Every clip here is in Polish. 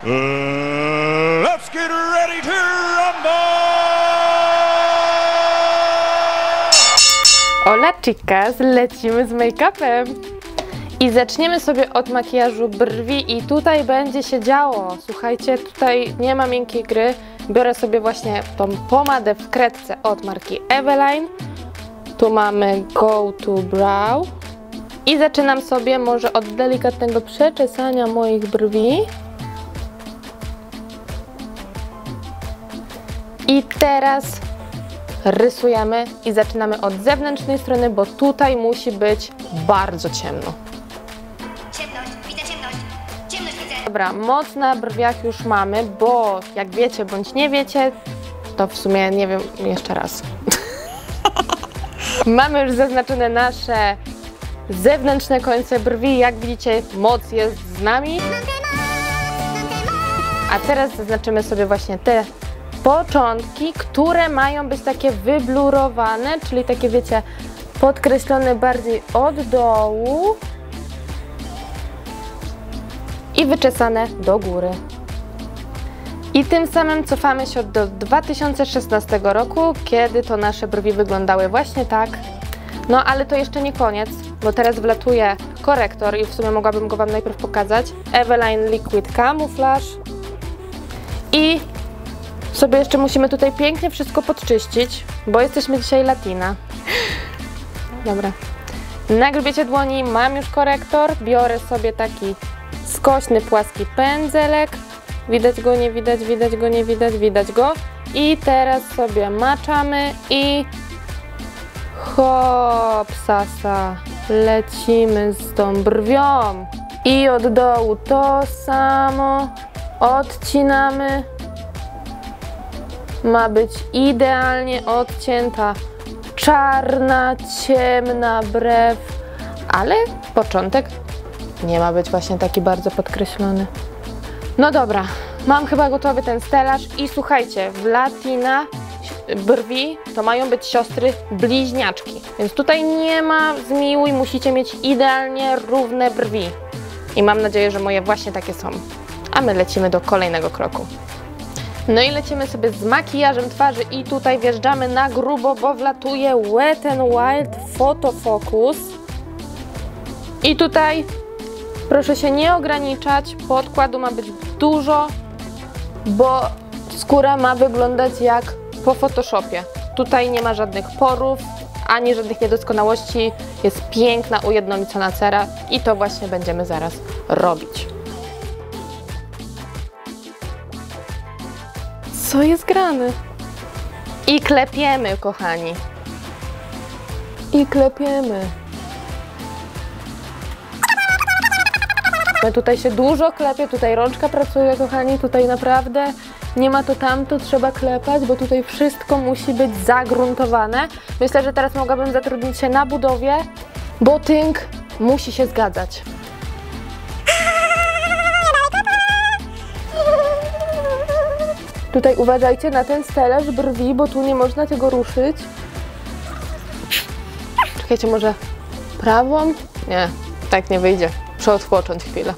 Let's get ready to rumble! Hola chicas, lecimy z make-upem. I zaczniemy sobie od makijażu brwi i tutaj będzie się działo. Słuchajcie, tutaj nie ma miękkiej gry. Biorę sobie właśnie tą pomadę w kredce od marki Eveline. Tu mamy Go to Brow. I zaczynam sobie może od delikatnego przeczesania moich brwi. I teraz rysujemy i zaczynamy od zewnętrznej strony, bo tutaj musi być bardzo ciemno. Ciemność, widzę ciemność. Ciemność widzę. Dobra, moc na brwiach już mamy, bo jak wiecie bądź nie wiecie, to w sumie nie wiem jeszcze raz. Mamy już zaznaczone nasze zewnętrzne końce brwi. Jak widzicie, moc jest z nami. A teraz zaznaczymy sobie właśnie te początki, które mają być takie wyblurowane, czyli takie, wiecie, podkreślone bardziej od dołu i wyczesane do góry. I tym samym cofamy się do 2016 roku, kiedy to nasze brwi wyglądały właśnie tak. No ale to jeszcze nie koniec, bo teraz wlatuje korektor i w sumie mogłabym go Wam najpierw pokazać. Eveline Liquid Camouflage. I sobie jeszcze musimy tutaj pięknie wszystko podczyścić, bo jesteśmy dzisiaj latina. Dobra. Na grzbiecie dłoni mam już korektor. Biorę sobie taki skośny, płaski pędzelek. Widać go, nie widać, widać go, nie widać, widać go. I teraz sobie maczamy i hop, sasa. Lecimy z tą brwią. I od dołu to samo. Odcinamy. Ma być idealnie odcięta, czarna, ciemna brew, ale początek nie ma być właśnie taki bardzo podkreślony. No dobra, mam chyba gotowy ten stelaż i słuchajcie, w latina brwi to mają być siostry bliźniaczki, więc tutaj nie ma zmiłuj, musicie mieć idealnie równe brwi. I mam nadzieję, że moje właśnie takie są. A my lecimy do kolejnego kroku. No i lecimy sobie z makijażem twarzy i tutaj wjeżdżamy na grubo, bo wlatuje Wet n Wild Photo Focus. I tutaj proszę się nie ograniczać, podkładu ma być dużo, bo skóra ma wyglądać jak po Photoshopie. Tutaj nie ma żadnych porów, ani żadnych niedoskonałości, jest piękna, ujednolicona cera i to właśnie będziemy zaraz robić. Co jest grane? I klepiemy, kochani. I klepiemy. No tutaj się dużo klepie, tutaj rączka pracuje, kochani, tutaj naprawdę nie ma to tamto, trzeba klepać, bo tutaj wszystko musi być zagruntowane. Myślę, że teraz mogłabym zatrudnić się na budowie, bo tynk musi się zgadzać. Tutaj uważajcie na ten stelaż brwi, bo tu nie można tego ruszyć. Czekajcie, może prawą? Nie, tak nie wyjdzie. Muszę odpocząć chwilę.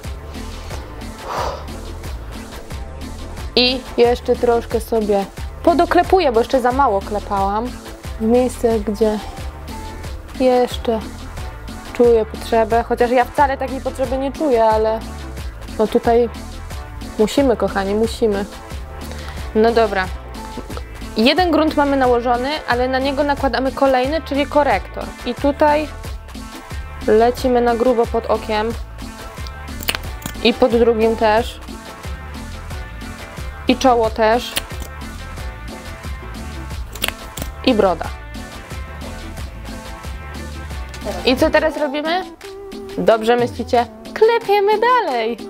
I jeszcze troszkę sobie podoklepuję, bo jeszcze za mało klepałam. W miejsce, gdzie jeszcze czuję potrzebę. Chociaż ja wcale takiej potrzeby nie czuję, ale no tutaj musimy, kochani, musimy. No dobra, jeden grunt mamy nałożony, ale na niego nakładamy kolejny, czyli korektor. I tutaj lecimy na grubo pod okiem i pod drugim też. I czoło też. I broda. I co teraz robimy? Dobrze myślicie? Klepiemy dalej.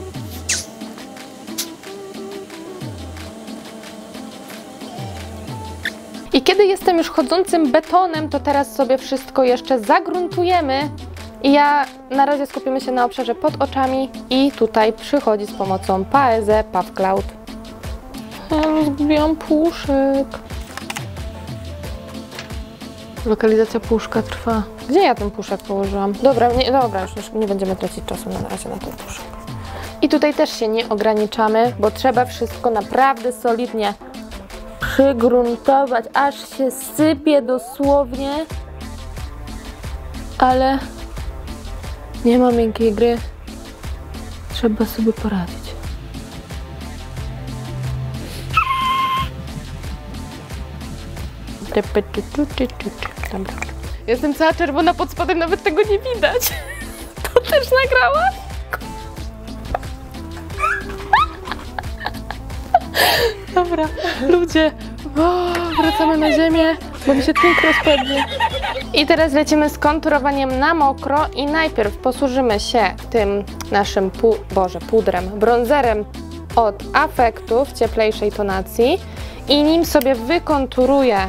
I kiedy jestem już chodzącym betonem, to teraz sobie wszystko jeszcze zagruntujemy. I ja na razie skupimy się na obszarze pod oczami i tutaj przychodzi z pomocą Paese Puff Cloud. Ja zgubiłam puszek. Lokalizacja puszka trwa. Gdzie ja ten puszek położyłam? Dobra, dobra, już nie będziemy tracić czasu na razie na ten puszek. I I tutaj też się nie ograniczamy, bo trzeba wszystko naprawdę solidnie przygruntować, aż się sypie dosłownie. Ale nie ma miękkiej gry. Trzeba sobie poradzić. Dobra. Jestem cała czerwona pod spodem, nawet tego nie widać. To też nagrałaś? Dobra, ludzie, wracamy na ziemię, bo mi się tynk rozpadnie. I teraz lecimy z konturowaniem na mokro i najpierw posłużymy się tym naszym pudrem, bronzerem od Affectu w cieplejszej tonacji i nim sobie wykonturuję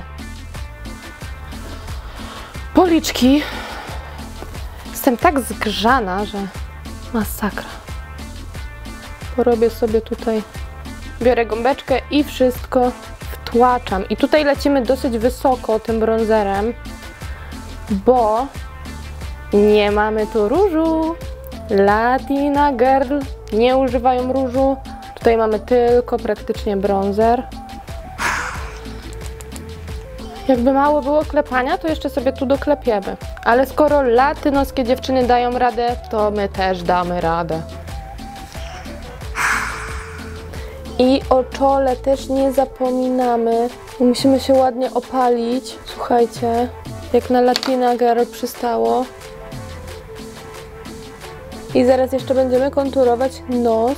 policzki. Jestem tak zgrzana, że masakra. Porobię sobie tutaj, biorę gąbeczkę i wszystko wtłaczam. I tutaj lecimy dosyć wysoko tym bronzerem, bo nie mamy tu różu. Latina Girl nie używają różu. Tutaj mamy tylko praktycznie bronzer. Jakby mało było klepania, to jeszcze sobie tu doklepiemy. Ale skoro latynoskie dziewczyny dają radę, to my też damy radę. I o czole też nie zapominamy. Musimy się ładnie opalić. Słuchajcie, jak na Latina Girl przystało. I zaraz jeszcze będziemy konturować nos.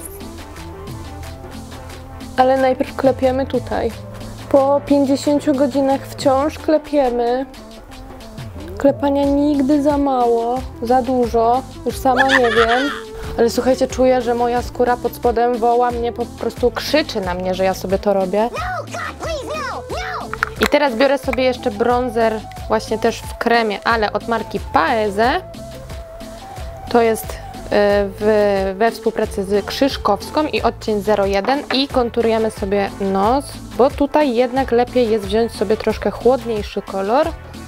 Ale najpierw klepiemy tutaj. Po 50 godzinach wciąż klepiemy. Klepania nigdy za mało, za dużo. Już sama nie wiem. Ale słuchajcie, czuję, że moja skóra pod spodem woła mnie, po prostu krzyczy na mnie, że ja sobie to robię. I teraz biorę sobie jeszcze bronzer właśnie też w kremie, ale od marki Paese. To jest we współpracy z Krzyżkowską i odcień 01 i konturujemy sobie nos, bo tutaj jednak lepiej jest wziąć sobie troszkę chłodniejszy kolor.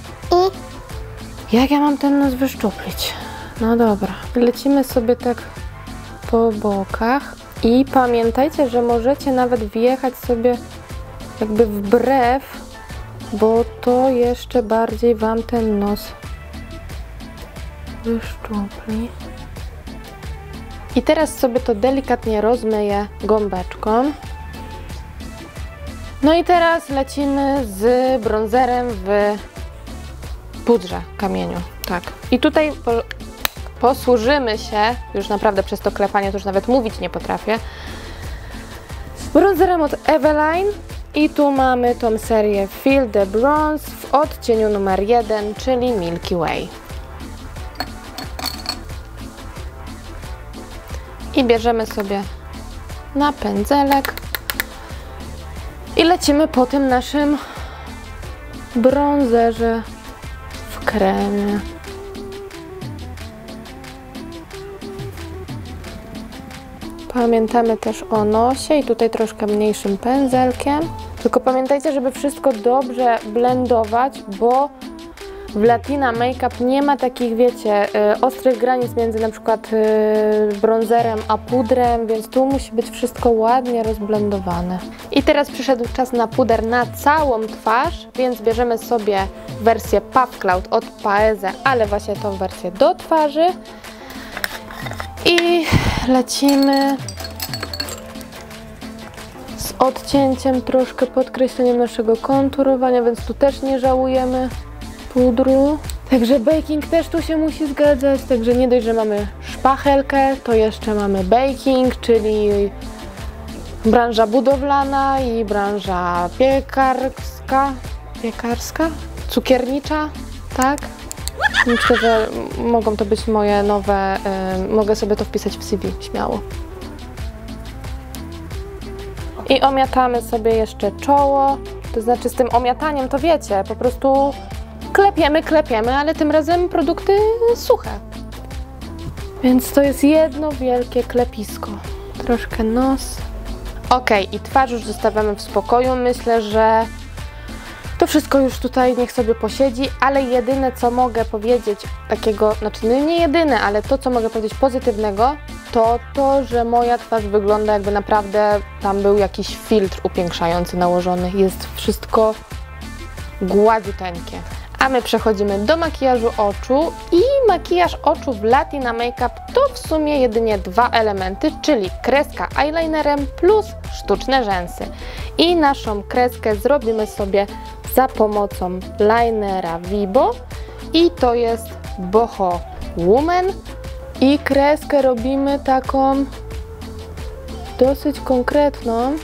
I jak ja mam ten nos wyszczuplić? No dobra, lecimy sobie tak po bokach i pamiętajcie, że możecie nawet wjechać sobie jakby wbrew, bo to jeszcze bardziej Wam ten nos wyszczupli. I teraz sobie to delikatnie rozmyję gąbeczką. No i teraz lecimy z bronzerem w pudrze kamieniu. Tak. I tutaj posłużymy się, już naprawdę przez to klepanie to już nawet mówić nie potrafię, bronzerem od Eveline. I tu mamy tą serię Feel the Bronze w odcieniu numer 1, czyli Milky Way. I bierzemy sobie na pędzelek i lecimy po tym naszym bronzerze w kremie. Pamiętamy też o nosie i tutaj troszkę mniejszym pędzelkiem. Tylko pamiętajcie, żeby wszystko dobrze blendować, bo w Latina Makeup nie ma takich, wiecie, ostrych granic między na przykład bronzerem a pudrem, więc tu musi być wszystko ładnie rozblendowane. I teraz przyszedł czas na puder na całą twarz, więc bierzemy sobie wersję Puff Cloud od Paese, ale właśnie tą wersję do twarzy. I lecimy z odcięciem, troszkę podkreśleniem naszego konturowania, więc tu też nie żałujemy pudru. Także baking też tu się musi zgadzać, także nie dość, że mamy szpachelkę, to jeszcze mamy baking, czyli branża budowlana i branża piekarska, cukiernicza, tak? Myślę, że mogą to być moje nowe, mogę sobie to wpisać w CV, śmiało. I omiatamy sobie jeszcze czoło, to znaczy z tym omiataniem to wiecie, po prostu klepiemy, ale tym razem produkty suche. Więc to jest jedno wielkie klepisko. Troszkę nos. Ok, i twarz już zostawiamy w spokoju. Myślę, że to wszystko już tutaj niech sobie posiedzi, ale jedyne co mogę powiedzieć takiego, znaczy nie jedyne, ale to co mogę powiedzieć pozytywnego, to, że moja twarz wygląda jakby naprawdę tam był jakiś filtr upiększający nałożony. Jest wszystko gładziuteńkie. A my przechodzimy do makijażu oczu i makijaż oczu w Latina Makeup to w sumie jedynie 2 elementy, czyli kreska eyelinerem plus sztuczne rzęsy. I naszą kreskę zrobimy sobie za pomocą linera Vibo i to jest Boho Woman. I kreskę robimy taką dosyć konkretną.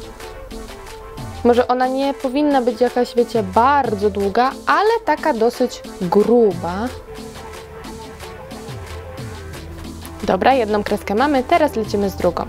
Może ona nie powinna być jakaś, wiecie, bardzo długa, ale taka dosyć gruba. Dobra, jedną kreskę mamy, teraz lecimy z drugą.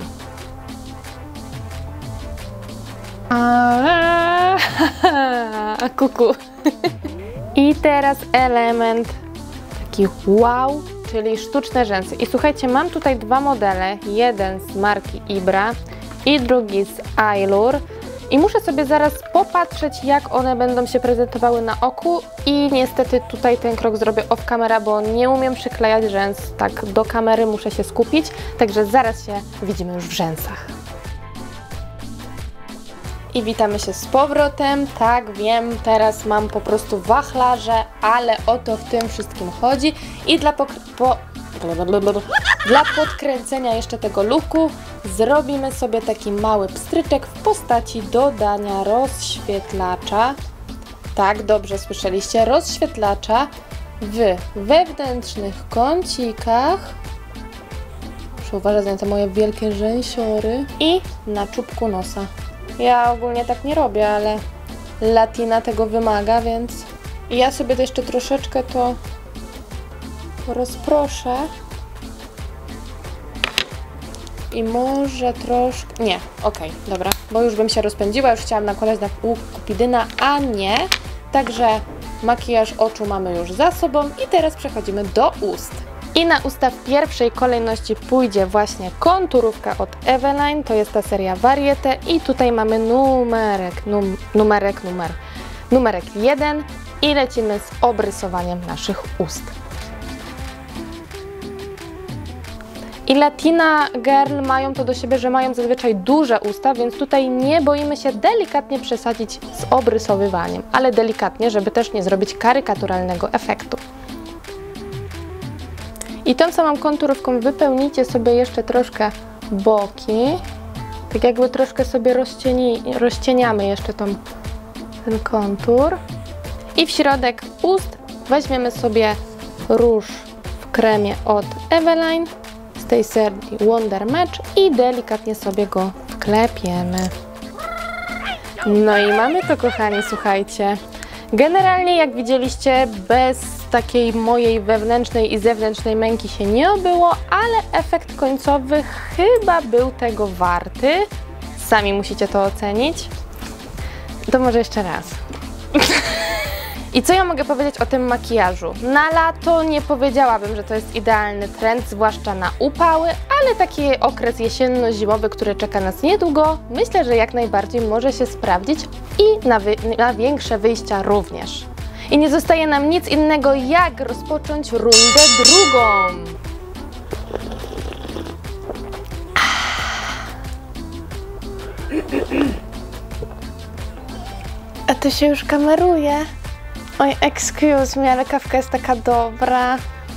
Kuku. I teraz element taki wow, czyli sztuczne rzęsy. I słuchajcie, mam tutaj 2 modele. Jeden z marki Ibra i drugi z Aylur. I muszę sobie zaraz popatrzeć, jak one będą się prezentowały na oku i niestety tutaj ten krok zrobię off camera, bo nie umiem przyklejać rzęs tak do kamery, muszę się skupić, także zaraz się widzimy już w rzęsach. I witamy się z powrotem. Tak, wiem, teraz mam po prostu wachlarze, ale o to w tym wszystkim chodzi. I dla podkręcenia jeszcze tego looku zrobimy sobie taki mały pstryczek w postaci dodania rozświetlacza. Tak, dobrze słyszeliście, rozświetlacza w wewnętrznych kącikach. Muszę uważać na te moje wielkie rzęsiory. I na czubku nosa. Ja ogólnie tak nie robię, ale Latina tego wymaga, więc ja sobie to jeszcze troszeczkę to rozproszę. I może troszkę... Nie, okej, dobra, bo już bym się rozpędziła, już chciałam nakładać na łuk kupidyna, a nie. Także makijaż oczu mamy już za sobą i teraz przechodzimy do ust. I na usta w pierwszej kolejności pójdzie właśnie konturówka od Eveline, to jest ta seria Varieté i tutaj mamy numerek 1 i lecimy z obrysowaniem naszych ust. I Latina Girl mają to do siebie, że mają zazwyczaj duże usta, więc tutaj nie boimy się delikatnie przesadzić z obrysowywaniem, ale delikatnie, żeby też nie zrobić karykaturalnego efektu. I tą samą konturówką wypełnijcie sobie jeszcze troszkę boki, tak jakby troszkę sobie rozcieniamy jeszcze ten kontur. I w środek ust weźmiemy sobie róż w kremie od Eveline z tej serii Wonder Match i delikatnie sobie go wklepiemy. No i mamy to, kochani, słuchajcie. Generalnie, jak widzieliście, bez takiej mojej wewnętrznej i zewnętrznej męki się nie obyło, ale efekt końcowy chyba był tego warty. Sami musicie to ocenić. To może jeszcze raz. I co ja mogę powiedzieć o tym makijażu? Na lato nie powiedziałabym, że to jest idealny trend, zwłaszcza na upały, ale taki okres jesienno-zimowy, który czeka nas niedługo, myślę, że jak najbardziej może się sprawdzić i na większe wyjścia również. I nie zostaje nam nic innego, jak rozpocząć rundę drugą. A to się już kameruje. Oj, excuse me, ale kawka jest taka dobra.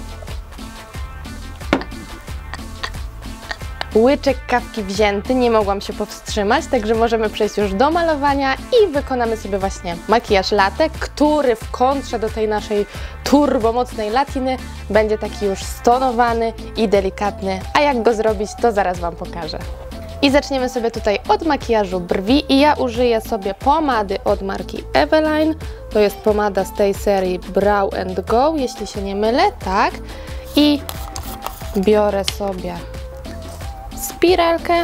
Łyczek kawki wzięty, nie mogłam się powstrzymać, także możemy przejść już do malowania i wykonamy sobie właśnie makijaż latte, który w kontrze do tej naszej turbomocnej latiny będzie taki już stonowany i delikatny, a jak go zrobić, to zaraz Wam pokażę. I zaczniemy sobie tutaj od makijażu brwi i ja użyję sobie pomady od marki Eveline. To jest pomada z tej serii Brow & Go, jeśli się nie mylę, tak. I biorę sobie spiralkę,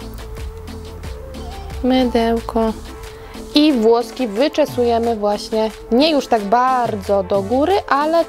mydełko i włoski wyczesujemy właśnie, nie już tak bardzo do góry, ale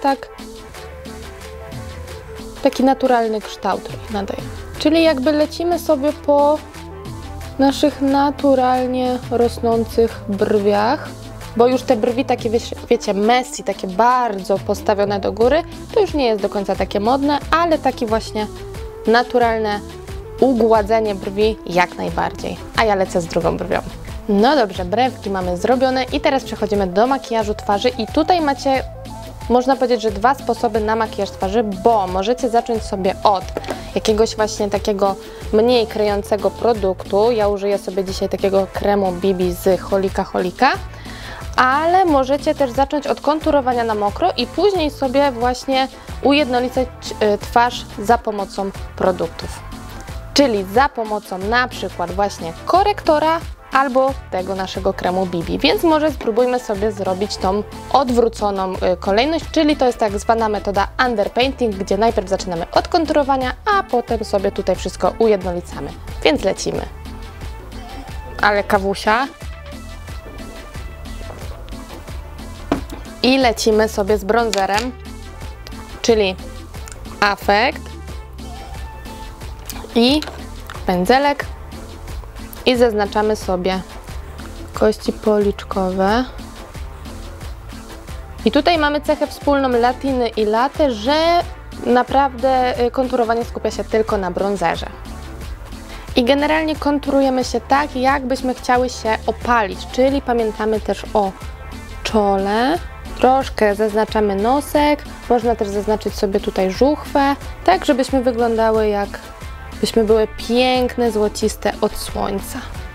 taki naturalny kształt nadaje. Czyli jakby lecimy sobie po naszych naturalnie rosnących brwiach, bo już te brwi takie, wiecie, messy, takie bardzo postawione do góry, to już nie jest do końca takie modne, ale taki właśnie naturalne ugładzenie brwi jak najbardziej. A ja lecę z drugą brwią. No dobrze, brewki mamy zrobione i teraz przechodzimy do makijażu twarzy i tutaj macie, można powiedzieć, że dwa sposoby na makijaż twarzy, bo możecie zacząć sobie od jakiegoś właśnie takiego mniej kryjącego produktu. Ja użyję sobie dzisiaj takiego kremu BB z Holika, ale możecie też zacząć od konturowania na mokro i później sobie właśnie ujednolicać twarz za pomocą produktów. Czyli za pomocą na przykład właśnie korektora albo tego naszego kremu BB, więc może spróbujmy sobie zrobić tą odwróconą kolejność, czyli to jest tak zwana metoda underpainting, gdzie najpierw zaczynamy od konturowania, a potem sobie tutaj wszystko ujednolicamy, więc lecimy. Ale kawusia. I lecimy sobie z bronzerem, czyli Affect i pędzelek i zaznaczamy sobie kości policzkowe. I tutaj mamy cechę wspólną latiny i latte, że naprawdę konturowanie skupia się tylko na bronzerze. I generalnie konturujemy się tak, jakbyśmy chciały się opalić, czyli pamiętamy też o czole. Troszkę zaznaczamy nosek, można też zaznaczyć sobie tutaj żuchwę, tak żebyśmy wyglądały jakbyśmy były piękne, złociste od słońca.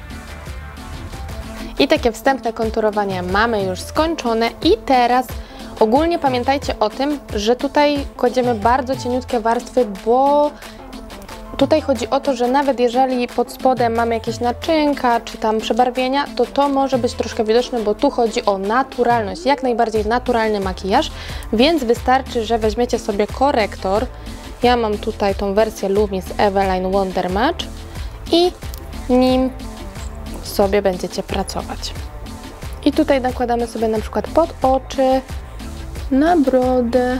I takie wstępne konturowanie mamy już skończone i teraz ogólnie pamiętajcie o tym, że tutaj kładziemy bardzo cieniutkie warstwy, bo tutaj chodzi o to, że nawet jeżeli pod spodem mamy jakieś naczynka czy tam przebarwienia, to może być troszkę widoczne, bo tu chodzi o naturalność, jak najbardziej naturalny makijaż, więc wystarczy, że weźmiecie sobie korektor. Ja mam tutaj tą wersję Lumis Eveline Wonder Match i nim sobie będziecie pracować. I tutaj nakładamy sobie na przykład pod oczy, na brodę,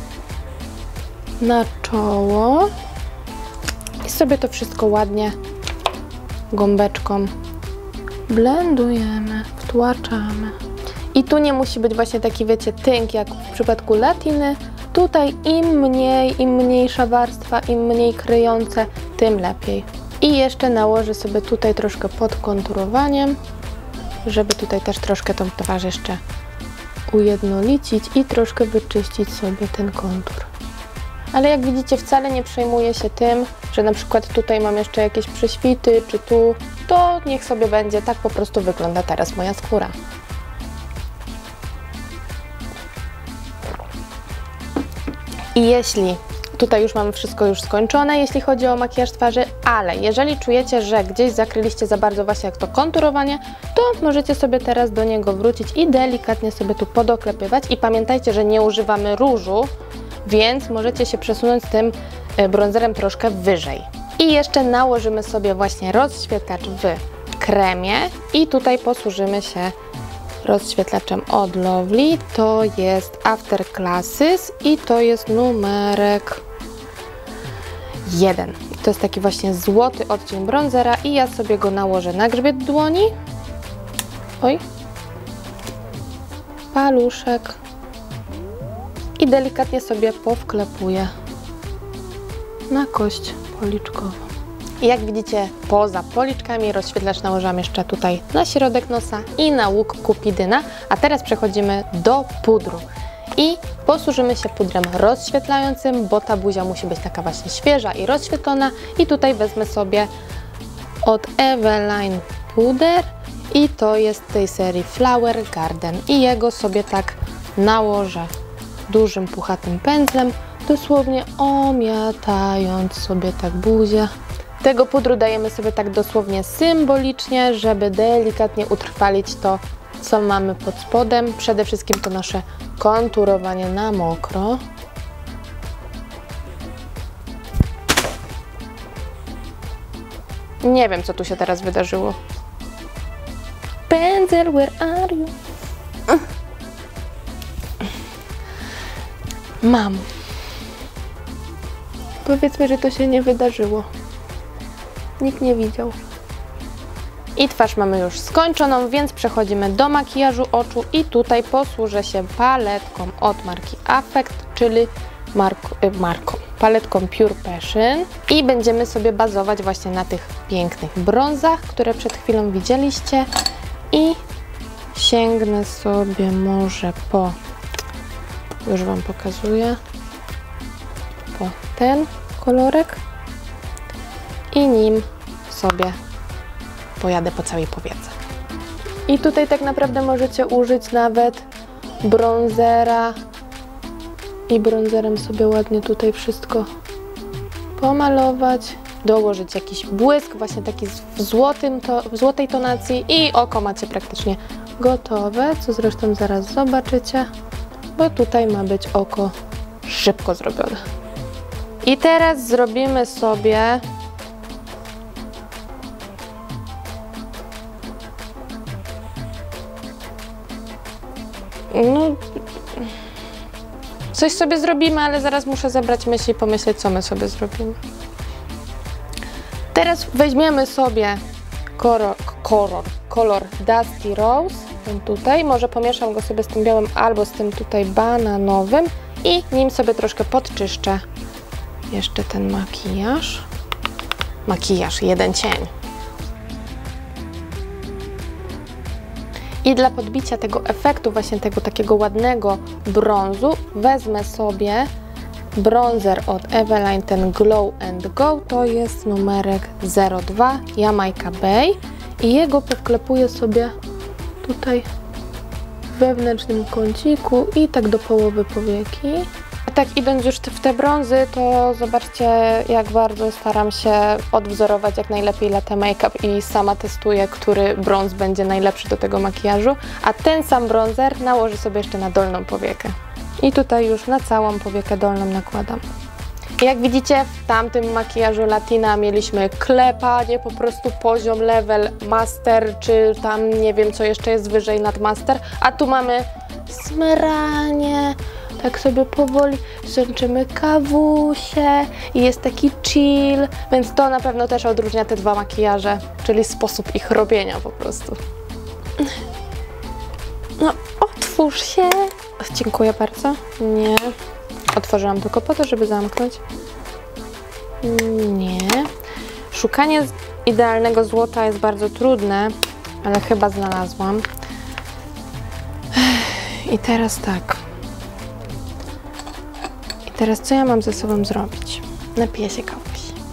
na czoło. I sobie to wszystko ładnie gąbeczką blendujemy, wtłaczamy. I tu nie musi być właśnie taki, wiecie, tynk jak w przypadku latiny. Tutaj im mniejsza warstwa, im mniej kryjące, tym lepiej. I jeszcze nałożę sobie tutaj troszkę pod konturowaniem, żeby tutaj też troszkę tą twarz jeszcze ujednolicić i troszkę wyczyścić sobie ten kontur. Ale jak widzicie, wcale nie przejmuję się tym, że na przykład tutaj mam jeszcze jakieś prześwity, czy tu, to niech sobie będzie, tak po prostu wygląda teraz moja skóra. I jeśli tutaj już mamy wszystko już skończone, jeśli chodzi o makijaż twarzy, ale jeżeli czujecie, że gdzieś zakryliście za bardzo właśnie jak to konturowanie, to możecie sobie teraz do niego wrócić i delikatnie sobie tu podoklepywać. I pamiętajcie, że nie używamy różu, więc możecie się przesunąć z tym bronzerem troszkę wyżej. I jeszcze nałożymy sobie właśnie rozświetlacz w kremie i tutaj posłużymy się rozświetlaczem od Lovely. To jest After Classes i to jest numerek 1. To jest taki właśnie złoty odcień bronzera i ja sobie go nałożę na grzbiet dłoni. Oj. Paluszek. I delikatnie sobie powklepuję na kość policzkową. I jak widzicie, poza policzkami rozświetlacz nałożyłam jeszcze tutaj na środek nosa i na łuk kupidyna. A teraz przechodzimy do pudru. I posłużymy się pudrem rozświetlającym, bo ta buzia musi być taka właśnie świeża i rozświetlona. I tutaj wezmę sobie od Eveline puder i to jest tej serii Flower Garden. I jego sobie tak nałożę dużym, puchatym pędzlem, dosłownie omiatając sobie tak buzię. Tego pudru dajemy sobie tak dosłownie symbolicznie, żeby delikatnie utrwalić to, co mamy pod spodem. Przede wszystkim to nasze konturowanie na mokro. Nie wiem, co tu się teraz wydarzyło. Pędzel, where are you? Mam. Powiedzmy, że to się nie wydarzyło. Nikt nie widział. I twarz mamy już skończoną, więc przechodzimy do makijażu oczu i tutaj posłużę się paletką od marki Affect, czyli paletką Pure Passion i będziemy sobie bazować właśnie na tych pięknych brązach, które przed chwilą widzieliście i sięgnę sobie może po, już Wam pokazuję, po ten kolorek i nim sobie pojadę po całej powiece. I tutaj tak naprawdę możecie użyć nawet bronzera i bronzerem sobie ładnie tutaj wszystko pomalować, dołożyć jakiś błysk, właśnie taki w złotej tonacji i oko macie praktycznie gotowe, co zresztą zaraz zobaczycie, bo tutaj ma być oko szybko zrobione. I teraz zrobimy sobie coś sobie zrobimy, ale zaraz muszę zebrać myśli i pomyśleć, co my sobie zrobimy. Teraz weźmiemy sobie kolor Dusty Rose, ten tutaj, może pomieszam go sobie z tym białym albo z tym tutaj bananowym i nim sobie troszkę podczyszczę jeszcze ten makijaż, jeden cień. I dla podbicia tego efektu, właśnie tego takiego ładnego brązu, wezmę sobie bronzer od Eveline, ten Glow and Go, to jest numerek 02 Jamaica Bay i jego powklepuję sobie tutaj w wewnętrznym kąciku i tak do połowy powieki. A tak idąc już w te brązy, to zobaczcie, jak bardzo staram się odwzorować jak najlepiej latte make-up i sama testuję, który brąz będzie najlepszy do tego makijażu, a ten sam bronzer nałożę sobie jeszcze na dolną powiekę. I tutaj już na całą powiekę dolną nakładam. Jak widzicie, w tamtym makijażu Latina mieliśmy klepanie, po prostu poziom, level, master, czy tam nie wiem, co jeszcze jest wyżej nad master, a tu mamy smyranie, tak sobie powoli sączymy kawusie i jest taki chill, więc to na pewno też odróżnia te dwa makijaże, czyli sposób ich robienia po prostu. No, otwórz się. Dziękuję bardzo. Nie. Otworzyłam tylko po to, żeby zamknąć. Nie. Szukanie idealnego złota jest bardzo trudne, ale chyba znalazłam. I teraz tak. I teraz co ja mam ze sobą zrobić? Napiję się kawusi.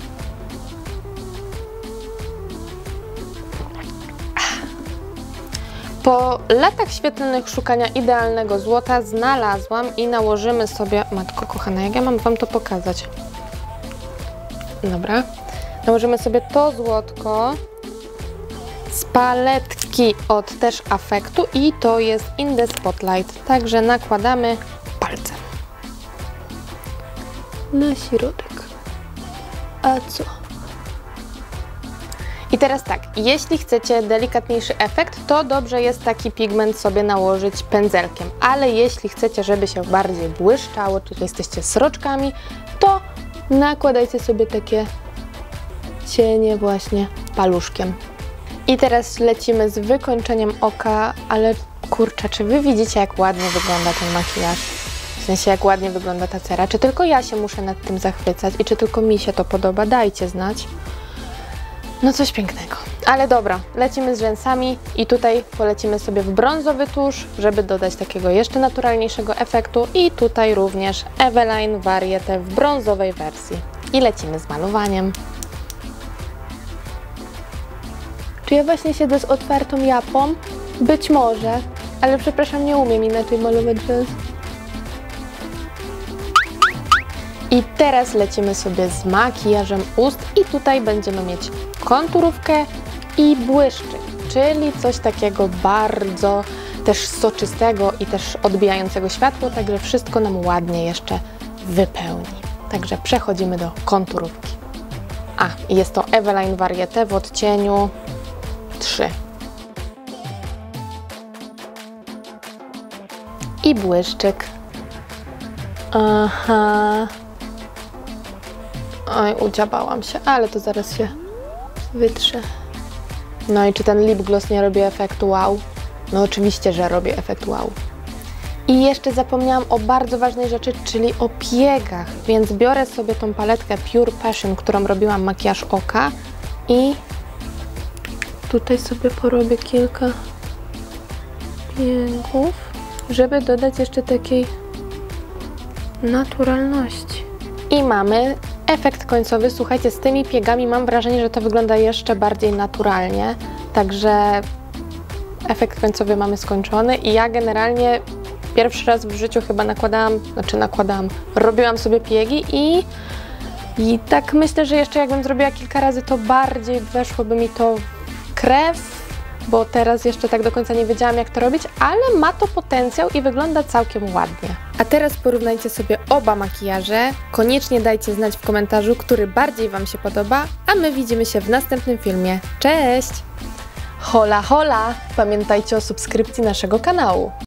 Po latach świetlnych szukania idealnego złota znalazłam i nałożymy sobie... Matko kochana, jak ja mam Wam to pokazać? Dobra. Nałożymy sobie to złotko z paletki od też Affectu i to jest In The Spotlight. Także nakładamy palcem na środek. A co? I teraz tak, jeśli chcecie delikatniejszy efekt, to dobrze jest taki pigment sobie nałożyć pędzelkiem, ale jeśli chcecie, żeby się bardziej błyszczało, czyli jesteście sroczkami, to nakładajcie sobie takie cienie właśnie paluszkiem. I teraz lecimy z wykończeniem oka, ale kurczę, czy Wy widzicie, jak ładnie wygląda ten makijaż? W sensie, jak ładnie wygląda ta cera? Czy tylko ja się muszę nad tym zachwycać i czy tylko mi się to podoba? Dajcie znać. No coś pięknego. Ale dobra, lecimy z rzęsami i tutaj polecimy sobie w brązowy tusz, żeby dodać takiego jeszcze naturalniejszego efektu i tutaj również Eveline Varieté w brązowej wersji. I lecimy z malowaniem. Czy ja właśnie siedzę z otwartą japą? Być może, ale przepraszam, nie umiem inaczej malować rzęs. I teraz lecimy sobie z makijażem ust i tutaj będziemy mieć konturówkę i błyszczyk, czyli coś takiego bardzo też soczystego i też odbijającego światło, także wszystko nam ładnie jeszcze wypełni. Także przechodzimy do konturówki. A, jest to Eveline Varieté w odcieniu 3. I błyszczyk. Aha. Oj, udziabałam się, ale to zaraz się wytrze. No i czy ten lip gloss nie robi efektu wow? No oczywiście, że robi efekt wow. I jeszcze zapomniałam o bardzo ważnej rzeczy, czyli o piegach, więc biorę sobie tą paletkę Pure Passion, którą robiłam makijaż oka i tutaj sobie porobię kilka piegów, żeby dodać jeszcze takiej naturalności. I mamy efekt końcowy. Słuchajcie, z tymi piegami mam wrażenie, że to wygląda jeszcze bardziej naturalnie, także efekt końcowy mamy skończony i ja generalnie pierwszy raz w życiu chyba robiłam sobie piegi i tak myślę, że jeszcze jakbym zrobiła kilka razy, to bardziej weszłoby mi to w krew, bo teraz jeszcze tak do końca nie wiedziałam, jak to robić, ale ma to potencjał i wygląda całkiem ładnie. A teraz porównajcie sobie oba makijaże. Koniecznie dajcie znać w komentarzu, który bardziej Wam się podoba, a my widzimy się w następnym filmie. Cześć! Hola, hola! Pamiętajcie o subskrypcji naszego kanału.